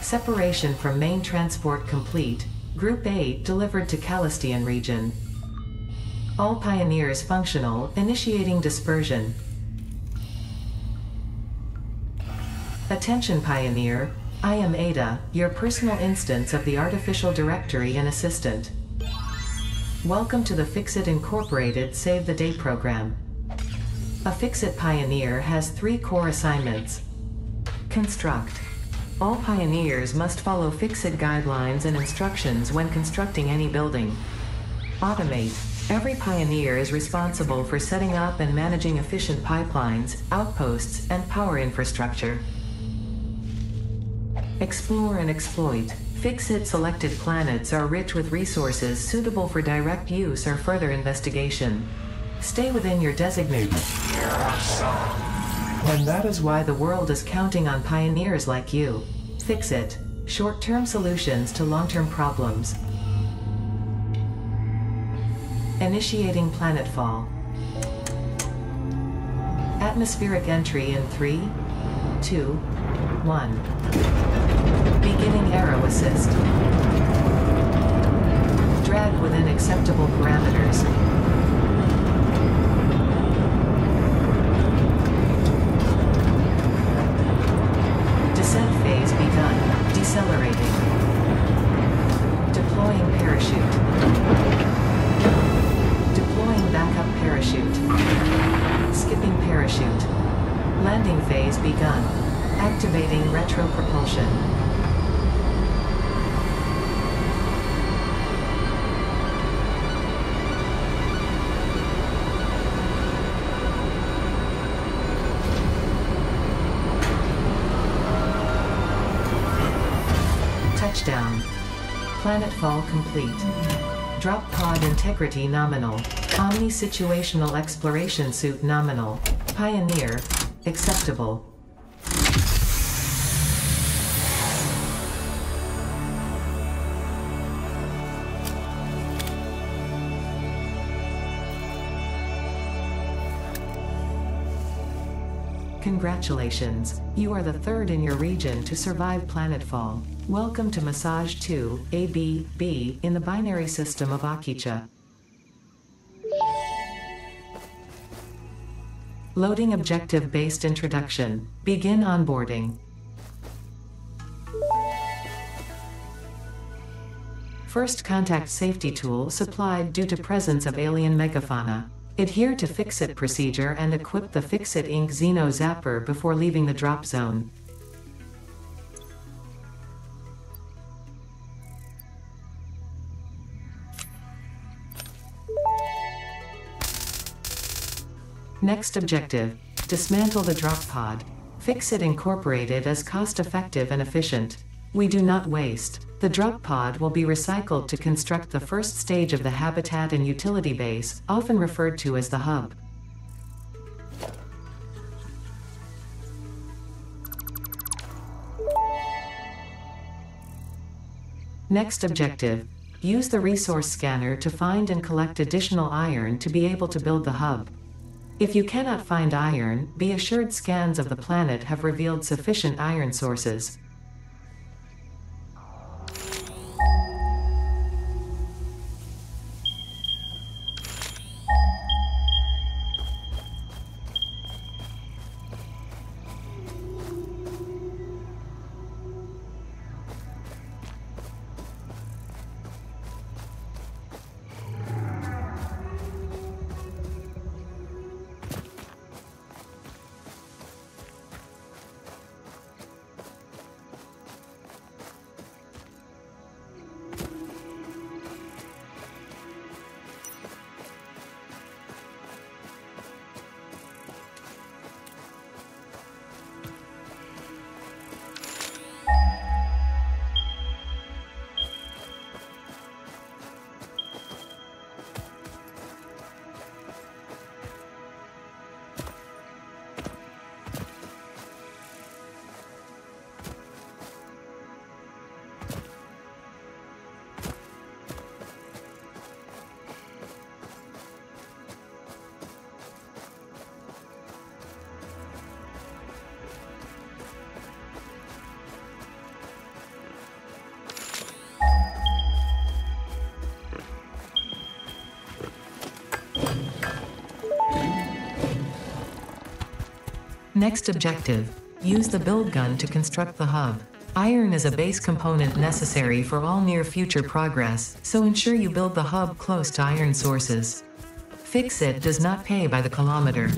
Separation from main transport complete. Group 8 delivered to Calistian region. All pioneers functional, initiating dispersion. Attention Pioneer, I am Ada, your personal instance of the Artificial Directory and Assistant. Welcome to the Fixit Incorporated Save the Day program. A Fixit Pioneer has 3 core assignments. Construct. All pioneers must follow Fixit guidelines and instructions when constructing any building. Automate. Every pioneer is responsible for setting up and managing efficient pipelines, outposts, and power infrastructure. Explore and exploit. Fixit selected planets are rich with resources suitable for direct use or further investigation. Stay within your designated. And that is why the world is counting on pioneers like you. Fixit. Short-term solutions to long-term problems. Initiating planetfall. Atmospheric entry in 3, 2, 1. Beginning arrow assist. Drag within acceptable parameters. Descent phase begun. Decelerating. Deploying parachute. Deploying backup parachute. Skipping parachute. Landing phase begun. Activating retropropulsion. Touchdown. Planetfall complete. Drop pod integrity nominal. Omni situational exploration suit nominal. Pioneer. Acceptable. Congratulations, you are the 3rd in your region to survive planetfall. Welcome to Massage 2, AB-B, in the binary system of Akicha. Loading objective-based introduction. Begin onboarding. First contact safety tool supplied due to presence of alien megafauna. Adhere to Fixit procedure and equip the Fixit Inc. Xeno Zapper before leaving the drop zone. Next objective. Dismantle the drop pod. Fixit Incorporated as cost-effective and efficient. We do not waste. The drop pod will be recycled to construct the first stage of the habitat and utility base, often referred to as the hub. Next objective. Use the resource scanner to find and collect additional iron to be able to build the hub. If you cannot find iron, be assured scans of the planet have revealed sufficient iron sources. Next objective, use the build gun to construct the hub. Iron is a base component necessary for all near-future progress, so ensure you build the hub close to iron sources. Fix-It does not pay by the kilometer.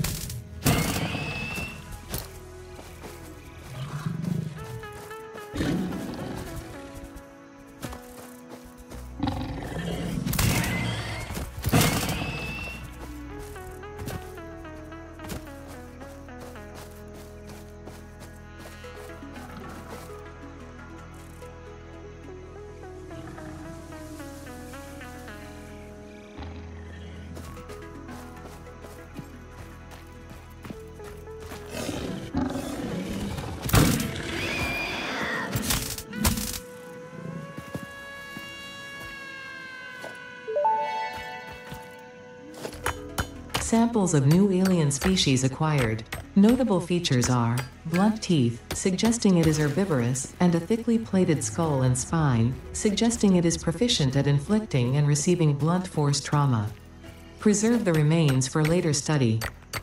Samples of new alien species acquired. Notable features are blunt teeth, suggesting it is herbivorous, and a thickly plated skull and spine, suggesting it is proficient at inflicting and receiving blunt force trauma. Preserve the remains for later study.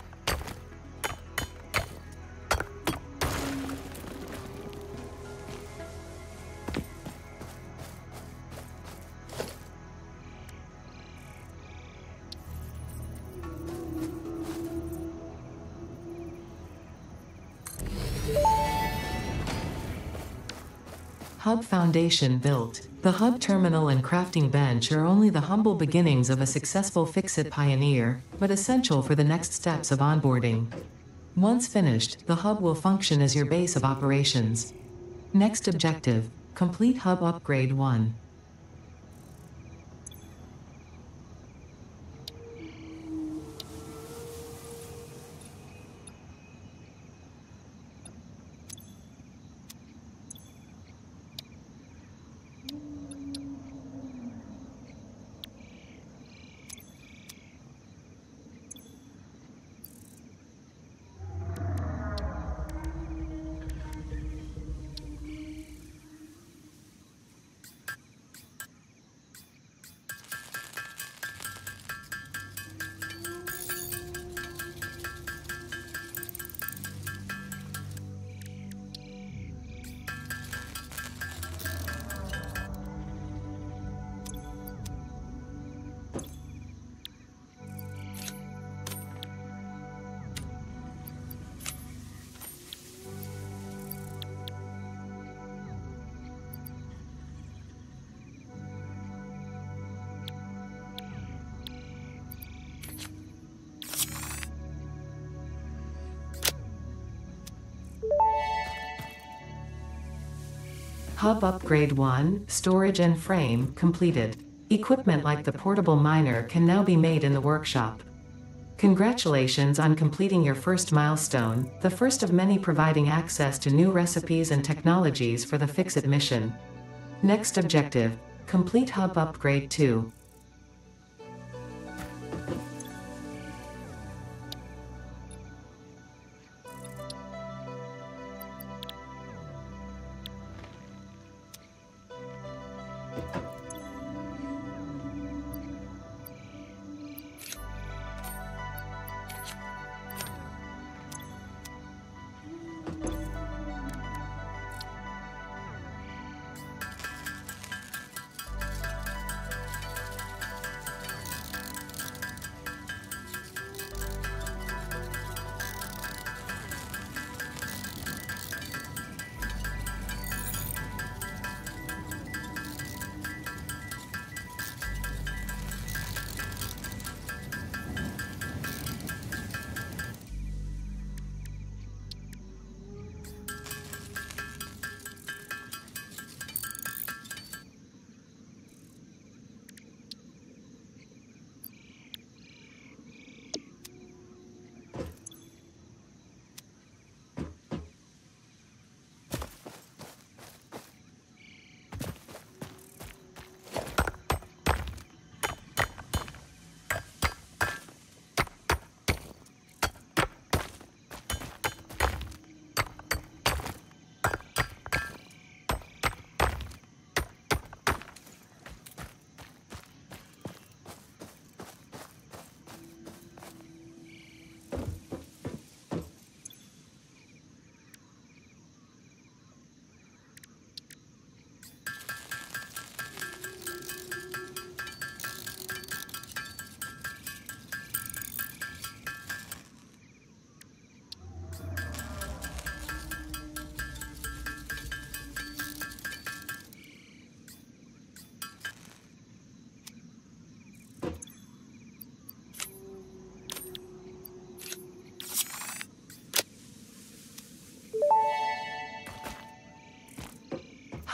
Hub foundation built. The hub terminal and crafting bench are only the humble beginnings of a successful Fix-It pioneer, but essential for the next steps of onboarding. Once finished, the hub will function as your base of operations. Next objective, complete Hub Upgrade 1. Hub Upgrade 1, Storage and Frame, completed. Equipment like the portable miner can now be made in the workshop. Congratulations on completing your first milestone, the first of many providing access to new recipes and technologies for the Fix-It mission. Next objective, complete Hub Upgrade 2.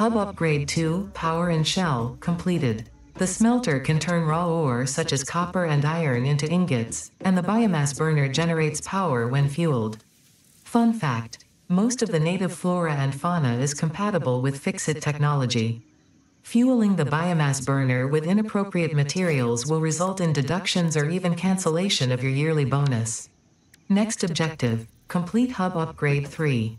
Hub Upgrade 2, Power and Shell, completed. The smelter can turn raw ore such as copper and iron into ingots, and the biomass burner generates power when fueled. Fun fact: most of the native flora and fauna is compatible with Fixit technology. Fueling the biomass burner with inappropriate materials will result in deductions or even cancellation of your yearly bonus. Next objective: complete Hub Upgrade 3.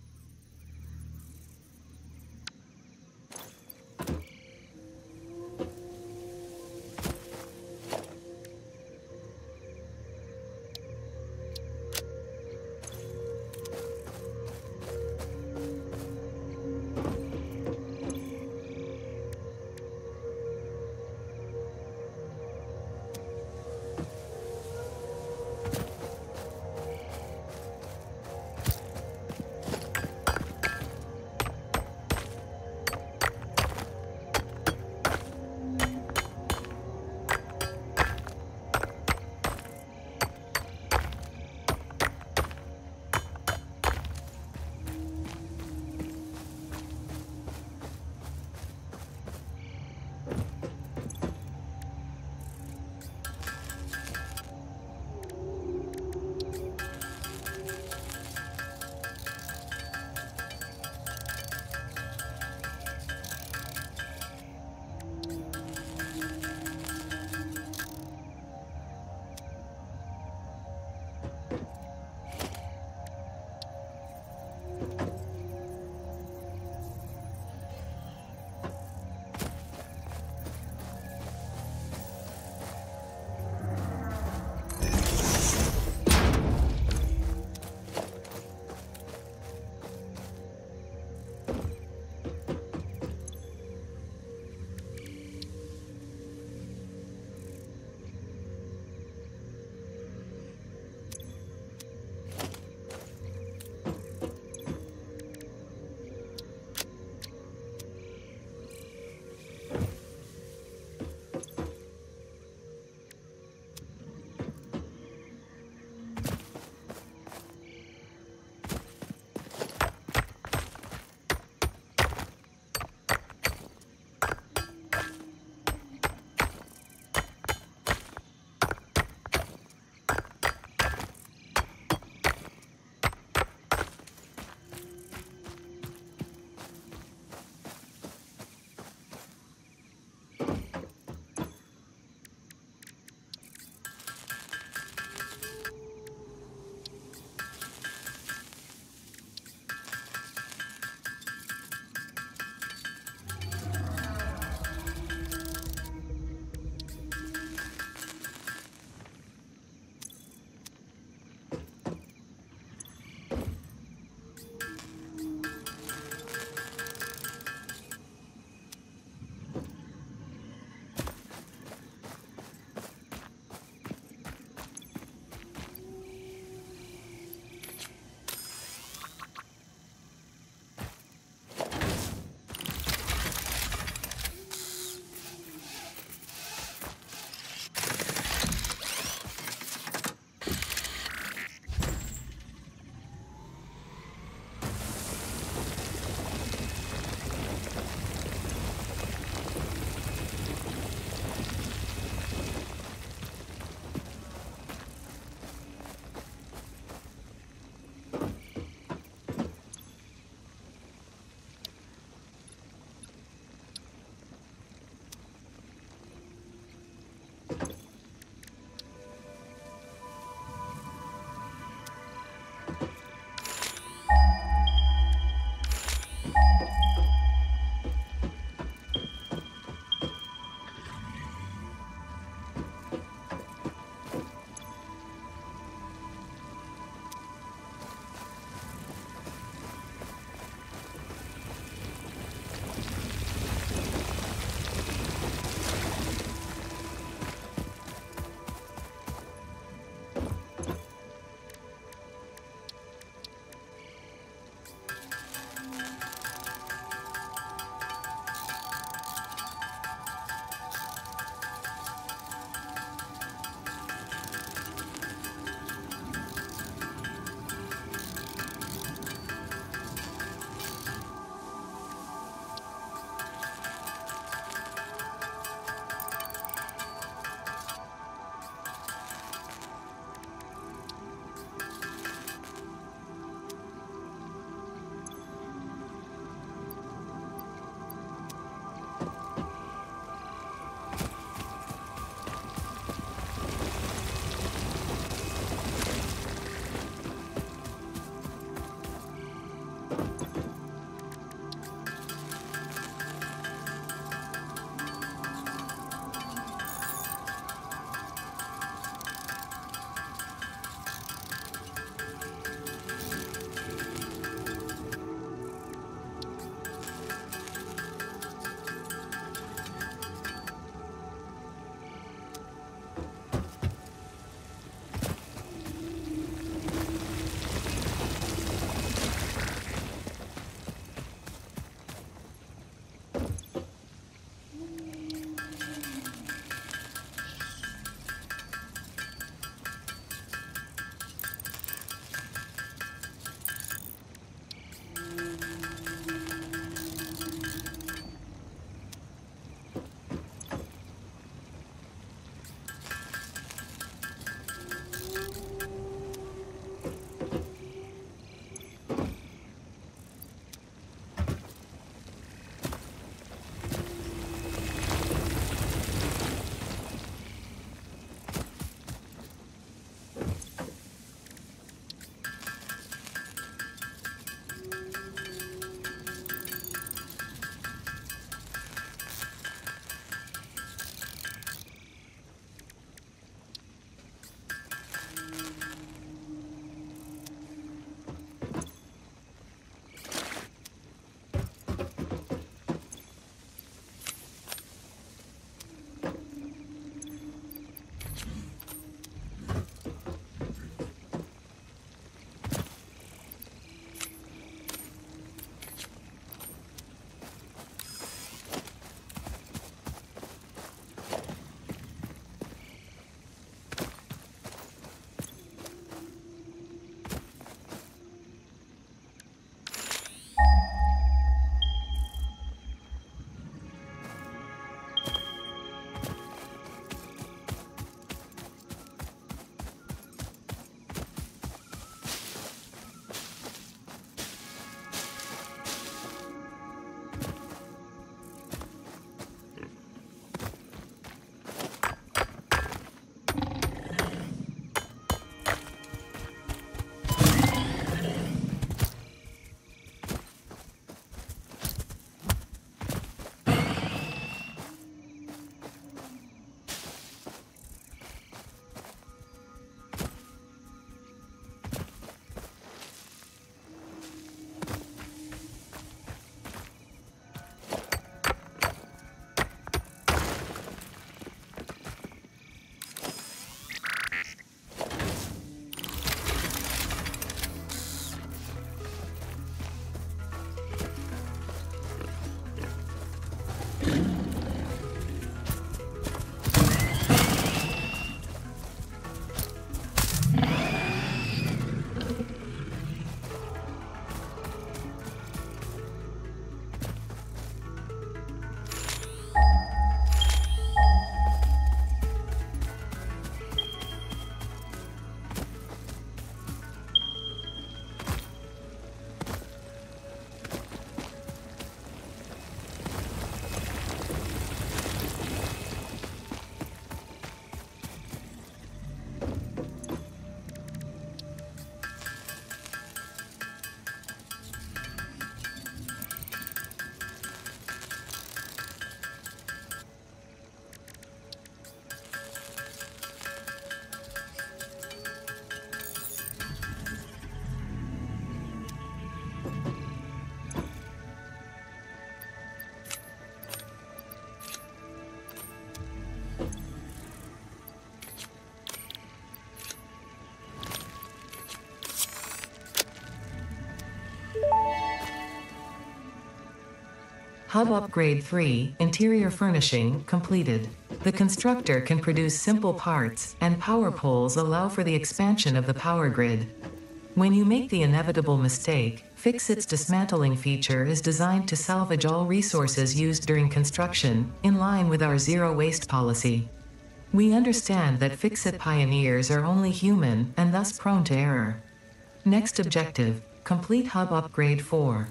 Hub Upgrade 3, Interior Furnishing, completed. The constructor can produce simple parts, and power poles allow for the expansion of the power grid. When you make the inevitable mistake, Fixit's dismantling feature is designed to salvage all resources used during construction, in line with our zero-waste policy. We understand that Fixit pioneers are only human, and thus prone to error. Next objective, complete Hub Upgrade 4.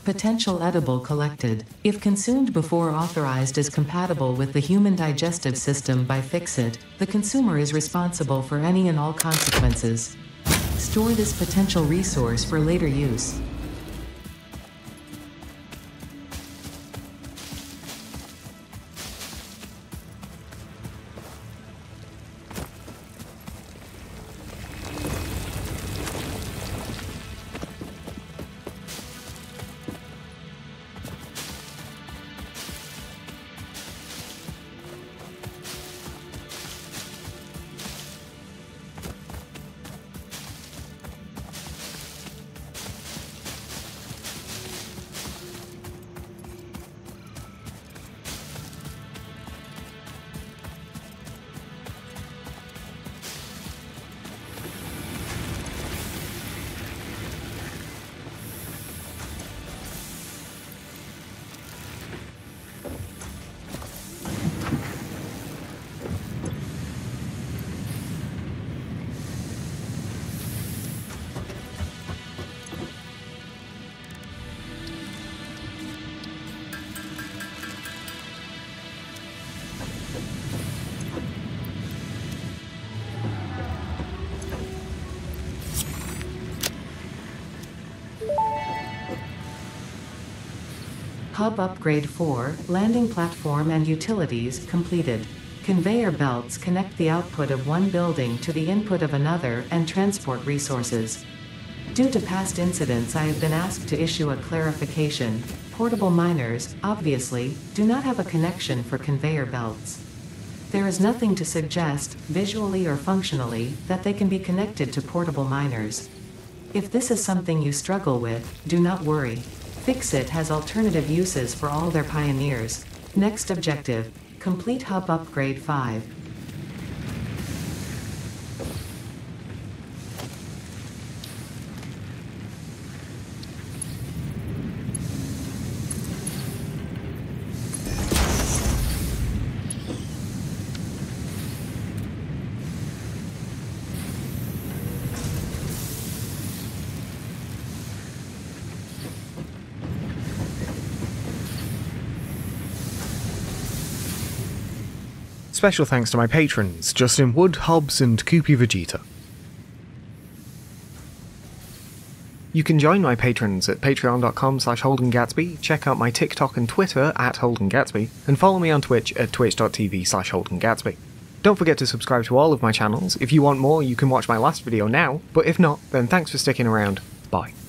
Potential edible collected. If consumed before authorized as compatible with the human digestive system by Fixit, the consumer is responsible for any and all consequences. Store this potential resource for later use. Hub Upgrade 4, Landing Platform and Utilities, completed. Conveyor belts connect the output of one building to the input of another and transport resources. Due to past incidents, I have been asked to issue a clarification. Portable miners, obviously, do not have a connection for conveyor belts. There is nothing to suggest, visually or functionally, that they can be connected to portable miners. If this is something you struggle with, do not worry. Fixit has alternative uses for all their pioneers. Next objective, complete Hub Upgrade 5. Special thanks to my patrons, Justin Wood, Hobbs and Koopy Vegeta. You can join my patrons at patreon.com/HoldenGatsby, check out my TikTok and Twitter at HoldenGatsby, and follow me on Twitch at twitch.tv/HoldenGatsby. Don't forget to subscribe to all of my channels. If you want more, you can watch my last video now, but if not, then thanks for sticking around. Bye.